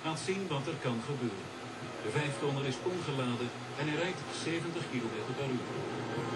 gaat zien wat er kan gebeuren. De 5-tonner is ongeladen en hij rijdt 70 km per uur.